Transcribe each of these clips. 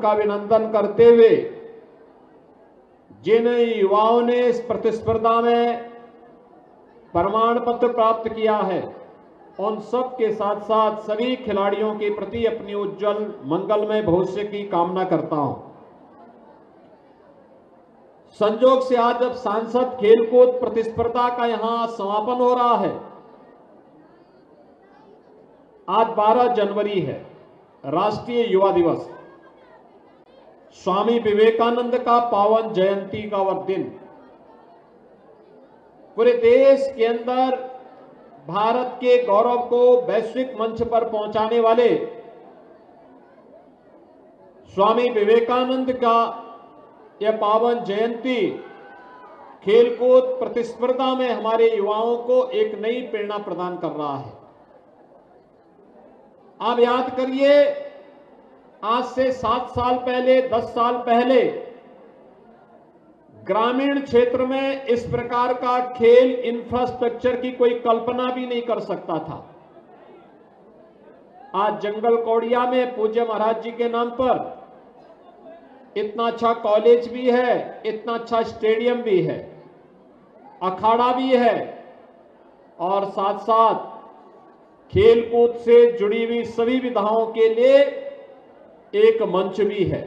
का अभिनंदन करते हुए जिन युवाओं ने इस प्रतिस्पर्धा में प्रमाण पत्र प्राप्त किया है, उन सब के साथ साथ सभी खिलाड़ियों के प्रति अपनी उज्जवल मंगलमय भविष्य की कामना करता हूं। संयोग से आज जब सांसद खेलकूद प्रतिस्पर्धा का यहां समापन हो रहा है, आज 12 जनवरी है, राष्ट्रीय युवा दिवस, स्वामी विवेकानंद का पावन जयंती का वह दिन। पूरे देश के अंदर भारत के गौरव को वैश्विक मंच पर पहुंचाने वाले स्वामी विवेकानंद का यह पावन जयंती खेलकूद प्रतिस्पर्धा में हमारे युवाओं को एक नई प्रेरणा प्रदान कर रहा है। आप याद करिए, आज से 7 साल पहले, 10 साल पहले ग्रामीण क्षेत्र में इस प्रकार का खेल इंफ्रास्ट्रक्चर की कोई कल्पना भी नहीं कर सकता था। आज जंगल कौड़िया में पूज्य महाराज जी के नाम पर इतना अच्छा कॉलेज भी है, इतना अच्छा स्टेडियम भी है, अखाड़ा भी है और साथ साथ खेलकूद से जुड़ी हुई सभी विधाओं के लिए एक मंच भी है।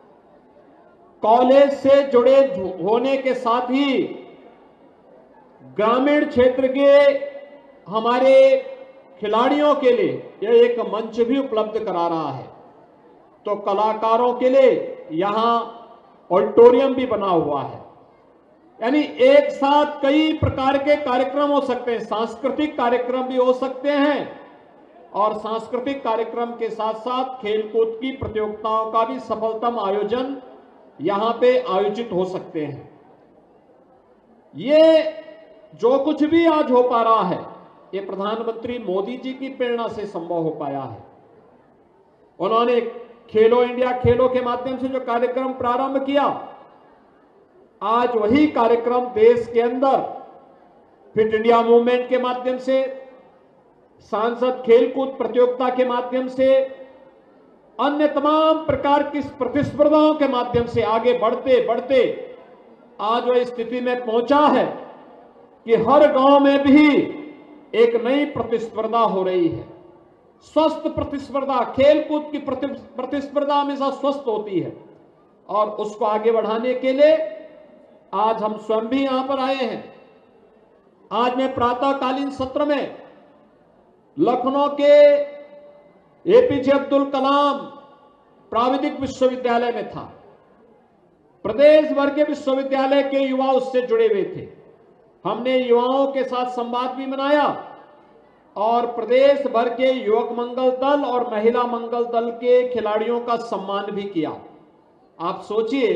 कॉलेज से जुड़े होने के साथ ही ग्रामीण क्षेत्र के हमारे खिलाड़ियों के लिए यह एक मंच भी उपलब्ध करा रहा है। तो कलाकारों के लिए यहां ऑडिटोरियम भी बना हुआ है, यानी एक साथ कई प्रकार के कार्यक्रम हो सकते हैं। सांस्कृतिक कार्यक्रम भी हो सकते हैं और सांस्कृतिक कार्यक्रम के साथ साथ खेलकूद की प्रतियोगिताओं का भी सफलतम आयोजन यहां पे आयोजित हो सकते हैं। ये जो कुछ भी आज हो पा रहा है, ये प्रधानमंत्री मोदी जी की प्रेरणा से संभव हो पाया है। उन्होंने खेलो इंडिया खेलो के माध्यम से जो कार्यक्रम प्रारंभ किया, आज वही कार्यक्रम देश के अंदर फिट इंडिया मूवमेंट के माध्यम से, सांसद खेलकूद प्रतियोगिता के माध्यम से, अन्य तमाम प्रकार की प्रतिस्पर्धाओं के माध्यम से आगे बढ़ते बढ़ते आज वह स्थिति में पहुंचा है कि हर गांव में भी एक नई प्रतिस्पर्धा हो रही है। स्वस्थ प्रतिस्पर्धा, खेलकूद की प्रतिस्पर्धा हमेशा स्वस्थ होती है और उसको आगे बढ़ाने के लिए आज हम स्वयं भी यहां पर आए हैं। आज मैं प्रातःकालीन सत्र में लखनऊ के एपीजे अब्दुल कलाम प्राविधिक विश्वविद्यालय में था। प्रदेश भर के विश्वविद्यालय के युवा उससे जुड़े हुए थे। हमने युवाओं के साथ संवाद भी बनाया और प्रदेश भर के युवक मंगल दल और महिला मंगल दल के खिलाड़ियों का सम्मान भी किया। आप सोचिए,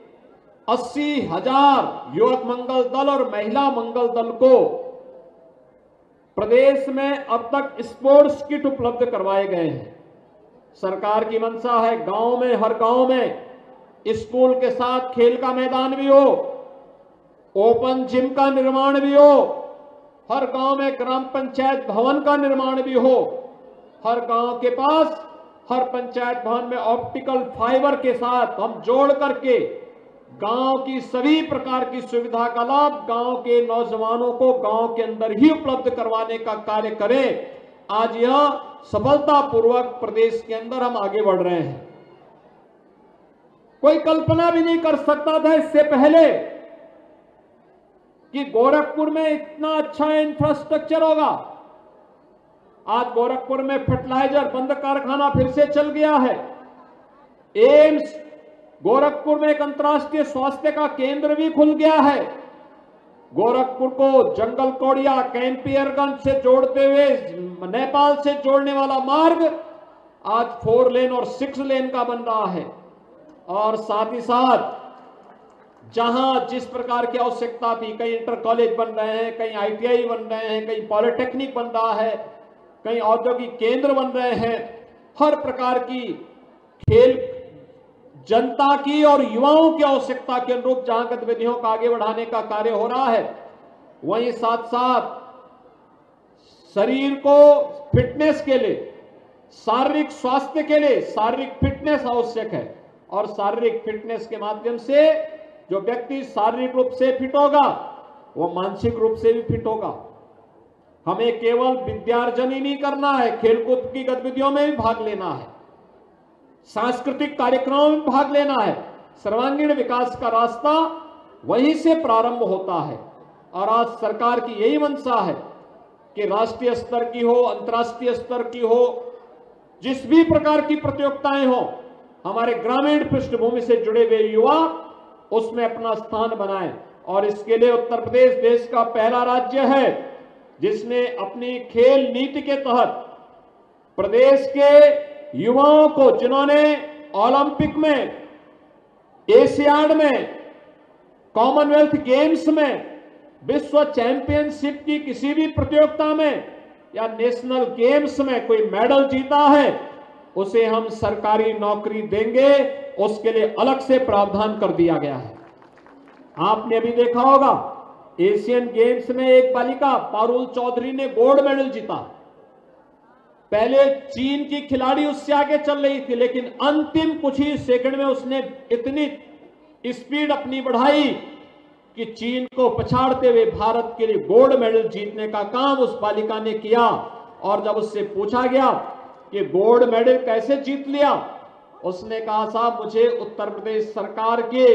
80,000 युवक मंगल दल और महिला मंगल दल को प्रदेश में अब तक स्पोर्ट्स किट उपलब्ध करवाए गए हैं। सरकार की मंशा है गांव में, हर गांव में स्कूल के साथ खेल का मैदान भी हो, ओपन जिम का निर्माण भी हो, हर गांव में ग्राम पंचायत भवन का निर्माण भी हो, हर गांव के पास हर पंचायत भवन में ऑप्टिकल फाइबर के साथ हम जोड़ करके गांव की सभी प्रकार की सुविधा का लाभ गांव के नौजवानों को गांव के अंदर ही उपलब्ध करवाने का कार्य करें। आज यह सफलतापूर्वक प्रदेश के अंदर हम आगे बढ़ रहे हैं। कोई कल्पना भी नहीं कर सकता था इससे पहले कि गोरखपुर में इतना अच्छा इंफ्रास्ट्रक्चर होगा। आज गोरखपुर में फर्टिलाइजर बंद कारखाना फिर से चल गया है। एम्स, गोरखपुर में एक अंतर्राष्ट्रीय स्वास्थ्य का केंद्र भी खुल गया है। गोरखपुर को जंगल कौड़िया कैंपियरगंज से जोड़ते हुए नेपाल से जोड़ने वाला मार्ग आज 4 लेन और 6 लेन का बन रहा है। और साथ ही साथ जहां जिस प्रकार की आवश्यकता थी, कहीं इंटर कॉलेज बन रहे हैं, कहीं आईटीआई बन रहे हैं, कहीं पॉलिटेक्निक बन रहा है, कहीं औद्योगिक केंद्र बन रहे हैं, हर प्रकार की खेल जनता की और युवाओं की आवश्यकता के अनुरूप जहां गतिविधियों का आगे बढ़ाने का कार्य हो रहा है, वहीं साथ साथ शरीर को फिटनेस के लिए, शारीरिक स्वास्थ्य के लिए शारीरिक फिटनेस आवश्यक है। और शारीरिक फिटनेस के माध्यम से जो व्यक्ति शारीरिक रूप से फिट होगा वो मानसिक रूप से भी फिट होगा। हमें केवल विद्यार्जन ही नहीं करना है, खेलकूद की गतिविधियों में भी भाग लेना है, सांस्कृतिक कार्यक्रमों में भाग लेना है। सर्वांगीण विकास का रास्ता वहीं से प्रारंभ होता है और आज सरकार की यही मंशा है कि राष्ट्रीय स्तर की हो, अंतर्राष्ट्रीय स्तर की हो, जिस भी प्रकार की प्रतियोगिताएं हो, हमारे ग्रामीण पृष्ठभूमि से जुड़े हुए युवा उसमें अपना स्थान बनाएं। और इसके लिए उत्तर प्रदेश देश का पहला राज्य है जिसने अपनी खेल नीति के तहत प्रदेश के युवाओं को, जिन्होंने ओलंपिक में, एशियाड में, कॉमनवेल्थ गेम्स में, विश्व चैंपियनशिप की किसी भी प्रतियोगिता में या नेशनल गेम्स में कोई मेडल जीता है, उसे हम सरकारी नौकरी देंगे। उसके लिए अलग से प्रावधान कर दिया गया है। आपने अभी देखा होगा एशियन गेम्स में एक बालिका पारुल चौधरी ने गोल्ड मेडल जीता। पहले चीन की खिलाड़ी उससे आगे चल रही थी, लेकिन अंतिम कुछ ही सेकंड में उसने इतनी स्पीड अपनी बढ़ाई कि चीन को पछाड़ते हुए भारत के लिए गोल्ड मेडल जीतने का काम उस बालिका ने किया। और जब उससे पूछा गया कि गोल्ड मेडल कैसे जीत लिया, उसने कहा, साहब मुझे उत्तर प्रदेश सरकार के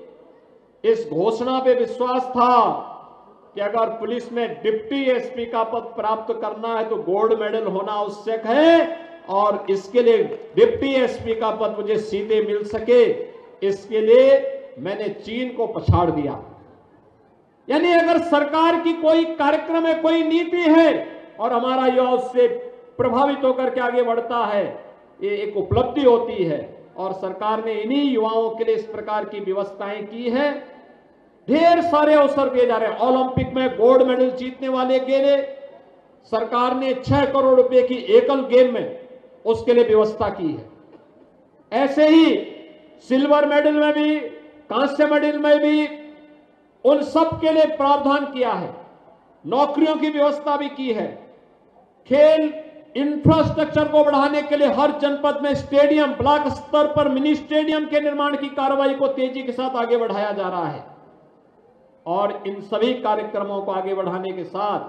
इस घोषणा पे विश्वास था कि अगर पुलिस में डिप्टी एसपी का पद प्राप्त करना है तो गोल्ड मेडल होना आवश्यक है, और इसके लिए डिप्टी एसपी का पद मुझे सीधे मिल सके, इसके लिए मैंने चीन को पछाड़ दिया। यानी अगर सरकार की कोई कार्यक्रम है, कोई नीति है और हमारा युवा उससे प्रभावित होकर के आगे बढ़ता है, ये एक उपलब्धि होती है। और सरकार ने इन्हीं युवाओं के लिए इस प्रकार की व्यवस्थाएं की है। ढेर सारे अवसर दिए जा रहे हैं। ओलंपिक में गोल्ड मेडल जीतने वाले के लिए सरकार ने 6 करोड़ रुपए की एकल गेम में उसके लिए व्यवस्था की है। ऐसे ही सिल्वर मेडल में भी, कांस्य मेडल में भी उन सब के लिए प्रावधान किया है। नौकरियों की व्यवस्था भी की है। खेल इंफ्रास्ट्रक्चर को बढ़ाने के लिए हर जनपद में स्टेडियम, ब्लॉक स्तर पर मिनी स्टेडियम के निर्माण की कार्रवाई को तेजी के साथ आगे बढ़ाया जा रहा है। और इन सभी कार्यक्रमों को आगे बढ़ाने के साथ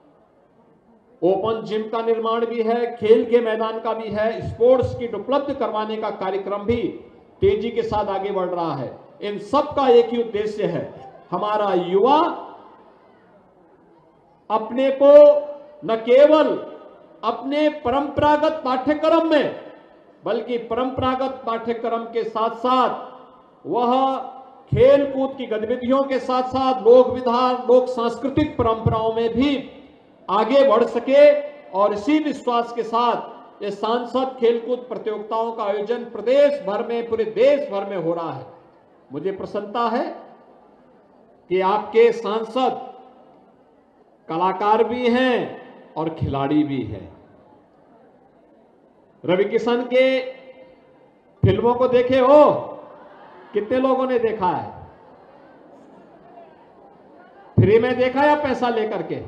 ओपन जिम का निर्माण भी है, खेल के मैदान का भी है, स्पोर्ट्स किट उपलब्ध करवाने का कार्यक्रम भी तेजी के साथ आगे बढ़ रहा है। इन सब का एक ही उद्देश्य है, हमारा युवा अपने को न केवल अपने परंपरागत पाठ्यक्रम में, बल्कि परंपरागत पाठ्यक्रम के साथ साथ वह खेल कूद की गतिविधियों के साथ साथ लोक विधा, लोक सांस्कृतिक परंपराओं में भी आगे बढ़ सके। और इसी विश्वास के साथ ये सांसद खेलकूद प्रतियोगिताओं का आयोजन प्रदेश भर में, पूरे देश भर में हो रहा है। मुझे प्रसन्नता है कि आपके सांसद कलाकार भी हैं और खिलाड़ी भी हैं। रवि किशन के फिल्मों को देखे हो? कितने लोगों ने देखा है? फ्री में देखा या पैसा लेकर के?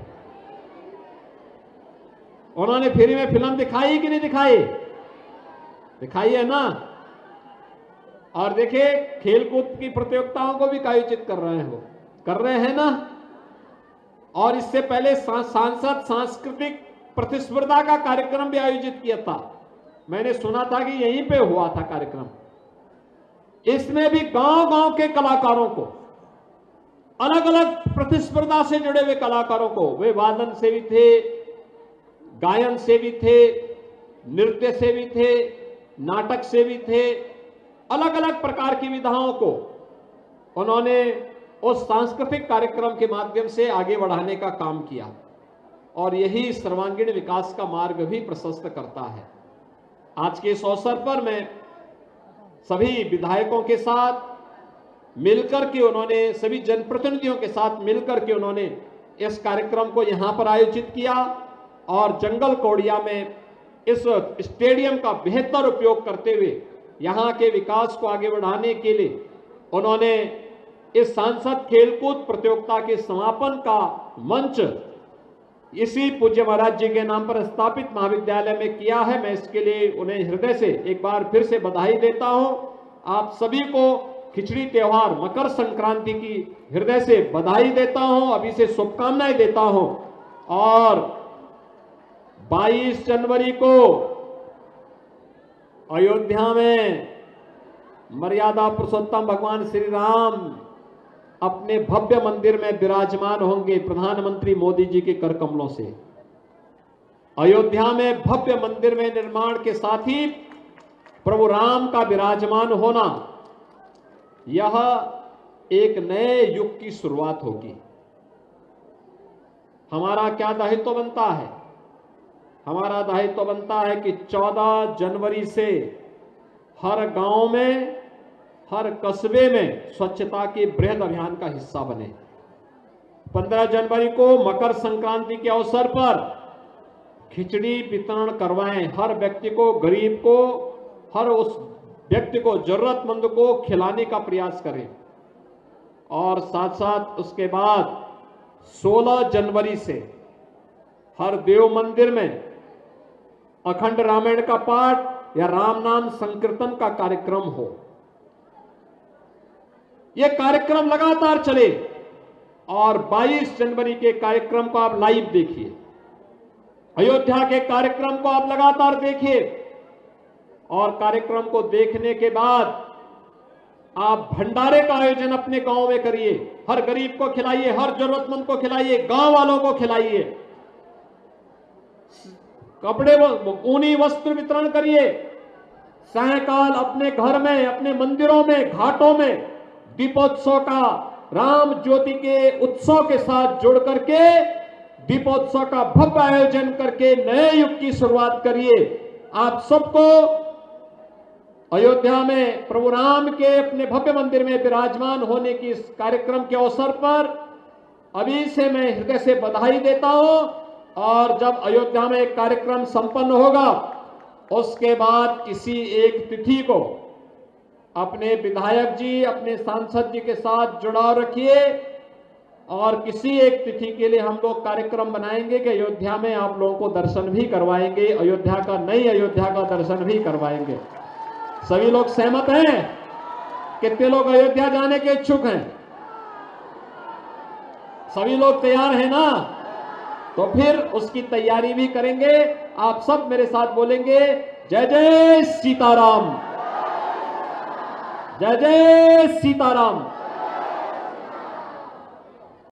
उन्होंने फ्री में फिल्म दिखाई कि नहीं दिखाई? दिखाई है ना। और देखिए खेलकूद की प्रतियोगिताओं को भी आयोजित कर रहे हैं, वो कर रहे हैं ना। और इससे पहले सांसद सांस्कृतिक प्रतिस्पर्धा का कार्यक्रम भी आयोजित किया था। मैंने सुना था कि यहीं पे हुआ था कार्यक्रम। इसमें भी गांव-गांव के कलाकारों को, अलग अलग प्रतिस्पर्धा से जुड़े हुए कलाकारों को, वे वादन से भी थे, गायन से भी थे, नृत्य से भी थे, नाटक से भी थे, अलग अलग प्रकार की विधाओं को उन्होंने उस सांस्कृतिक कार्यक्रम के माध्यम से आगे बढ़ाने का काम किया। और यही सर्वांगीण विकास का मार्ग भी प्रशस्त करता है। आज के इस अवसर पर मैं सभी विधायकों के साथ मिलकर के, उन्होंने सभी जनप्रतिनिधियों के साथ मिलकर के उन्होंने इस कार्यक्रम को यहां पर आयोजित किया। और जंगल कौड़िया में इस स्टेडियम का बेहतर उपयोग करते हुए यहां के विकास को आगे बढ़ाने के लिए उन्होंने इस सांसद खेलकूद प्रतियोगिता के समापन का मंच इसी पूज्य महाराज जी के नाम पर स्थापित महाविद्यालय में किया है। मैं इसके लिए उन्हें हृदय से एक बार फिर से बधाई देता हूं। आप सभी को खिचड़ी त्योहार मकर संक्रांति की हृदय से बधाई देता हूं, अभी से शुभकामनाएं देता हूं। और 22 जनवरी को अयोध्या में मर्यादा पुरुषोत्तम भगवान श्री राम अपने भव्य मंदिर में विराजमान होंगे प्रधानमंत्री मोदी जी के कर कमलों से। अयोध्या में भव्य मंदिर में निर्माण के साथ ही प्रभु राम का विराजमान होना, यह एक नए युग की शुरुआत होगी। हमारा क्या दायित्व बनता है? हमारा दायित्व बनता है कि 14 जनवरी से हर गांव में, हर कस्बे में स्वच्छता के बृहद अभियान का हिस्सा बने। 15 जनवरी को मकर संक्रांति के अवसर पर खिचड़ी वितरण करवाएं। हर व्यक्ति को, गरीब को, हर उस व्यक्ति को, जरूरतमंद को खिलाने का प्रयास करें। और साथ साथ उसके बाद 16 जनवरी से हर देव मंदिर में अखंड रामायण का पाठ या राम नाम संकीर्तन का कार्यक्रम हो। यह कार्यक्रम लगातार चले और 22 जनवरी के कार्यक्रम को आप लाइव देखिए, अयोध्या के कार्यक्रम को आप लगातार देखिए। और कार्यक्रम को देखने के बाद आप भंडारे का आयोजन अपने गांव में करिए, हर गरीब को खिलाइए, हर जरूरतमंद को खिलाइए, गांव वालों को खिलाइए। कपड़े, ऊनी वस्त्र वितरण करिए। सायंकाल अपने घर में, अपने मंदिरों में, घाटों में दीपोत्सव का, राम ज्योति के उत्सव के साथ जुड़ करके दीपोत्सव का भव्य आयोजन करके नए युग की शुरुआत करिए। आप सबको अयोध्या में प्रभु राम के अपने भव्य मंदिर में विराजमान होने की इस कार्यक्रम के अवसर पर अभी से मैं हृदय से बधाई देता हूं। और जब अयोध्या में एक कार्यक्रम संपन्न होगा, उसके बाद किसी एक तिथि को अपने विधायक जी, अपने सांसद जी के साथ जुड़ाव रखिए और किसी एक तिथि के लिए हम लोग कार्यक्रम बनाएंगे कि अयोध्या में आप लोगों को दर्शन भी करवाएंगे, अयोध्या का, नई अयोध्या का दर्शन भी करवाएंगे। सभी लोग सहमत हैं? कितने लोग अयोध्या जाने के इच्छुक हैं? सभी लोग तैयार हैं ना? तो फिर उसकी तैयारी भी करेंगे। आप सब मेरे साथ बोलेंगे, जय जय सीताराम, जय जय सीताराम।